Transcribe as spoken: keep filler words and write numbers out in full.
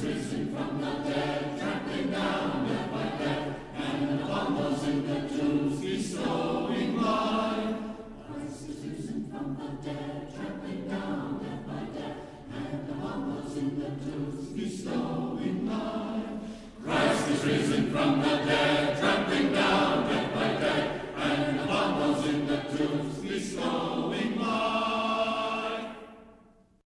risen from the dead, trampling down death by death, and upon those in the tombs bestowing life. Christ is risen from the dead, trampling down death by death, and upon those in the tombs bestowing life. Christ is risen from the dead, trampling down